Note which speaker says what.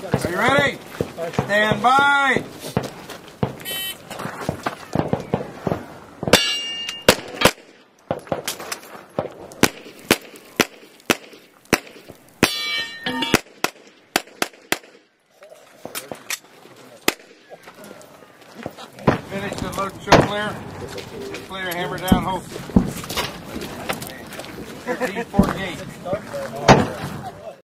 Speaker 1: Are you ready? Stand by. Finish the load show clear. Clear, hammer down, hold. 1348.